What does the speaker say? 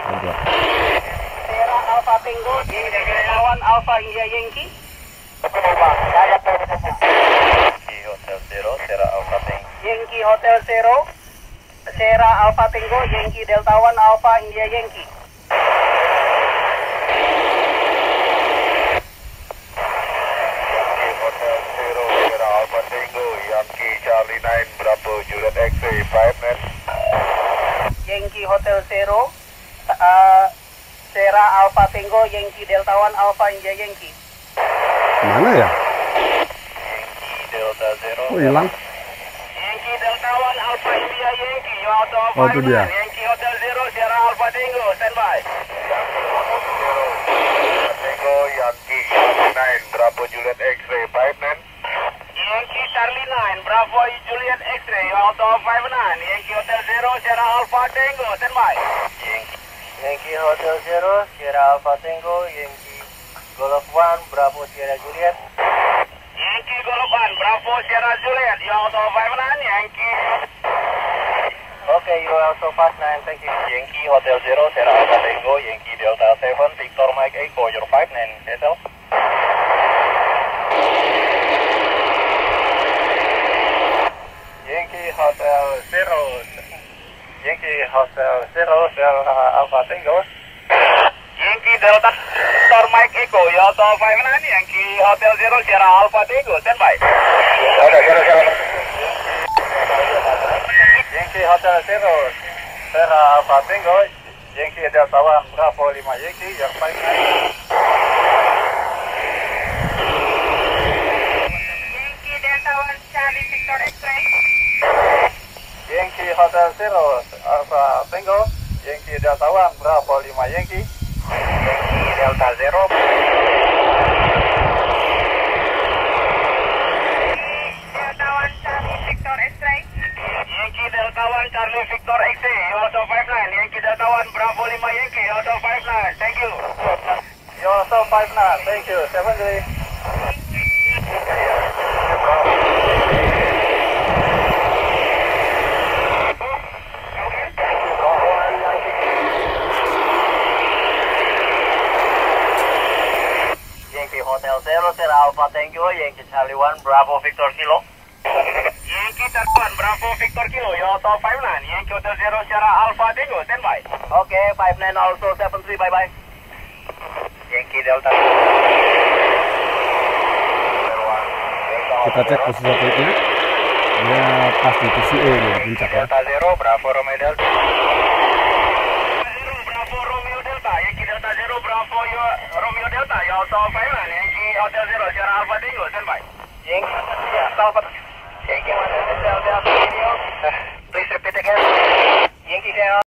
Sierra Alpha Tango di lawan Alpha India Yankee. Hotel Zero, Sierra Alpha Tango. Yankee Hotel Zero, Sierra Alpha Tango, Yankee Delta One Alpha India Yankee. Hotel Zero, Sierra Alpha Tango, Yankee Charlie 9, Bravo Juliet X-ray 5 Yankee Hotel Zero, Sierra Alpha Tango, Yankee Delta One Alpha India Yankee. Mana ya? Yankee Delta Zero. Oh, hilang. Yankee Delta One Alpha India Yankee, you out of Oh, itu dia. Yankee Hotel Zero, Sierra Alpha Tango, standby. Tango, Yankee Charlie 9, Bravo Juliet X-ray 5 Yankee Charlie 9, Bravo Juliet X-ray, you out of 59. Yankee Hotel Zero, Sierra Alpha Tango, standby. Yankee Hotel Zero, Sierra Alpha Tango, Yankee Golf 1, Bravo Sierra Juliet. Yankee Golf 1, Bravo Sierra Juliet, you out of 59. Yankee. Okay, you are also fast 9, thank you. Yankee Hotel Zero, Sierra Alpha Tango, Yankee Delta 7, Victor Mike Echo, your 59, yourself. Yankee Hotel Zero, Yankee Hotel Zero, Sierra Alpha Tango. Yankee Delta Victor Mike Echo, you out of 59. Yankee Hotel Zero, Sierra Alpha Tango, standby. Yankee Hotel Zero, Sierra Alpha Tango, Yankee Delta 1, Bravo 5 Yankee, your 59. Yankee Delta 1, Charlie Victor X-ray. Yankee Hotel Zero, Alpha Tango, Yankee Delta 1, Bravo 5 Yankee. Yankee Delta Zero. Delta 1, Charlie Victor X-ray. Yankee Delta 1, Charlie Victor X-ray, you out of 59. Yankee Delta 1, Bravo 5 Yankee, you out of 59. Thank you. You also 59, thank you. 70. Yankee Hotel Zero, Sierra Alpha Tango, Yankee Charlie 1, Bravo Victor Kilo. Yankee Charlie 1, Bravo Victor Kilo, you out of 59. Yankee Hotel Zero, Sierra Alpha Tango, standby. Okay, 59 also 73, bye-bye. Yankee Delta. Kita cek posisi satelitnya. Dia pas di PCA nih, puncak ya. Delta Zero, Bravo Romeo Delta. Bravo Romeo Delta, Yankee Delta Zero, Bravo Romeo Delta, you out of 59. Yankee Hotel Zero, Sierra Alpha Tango, standby. Yankee Alpha. Yankee Hotel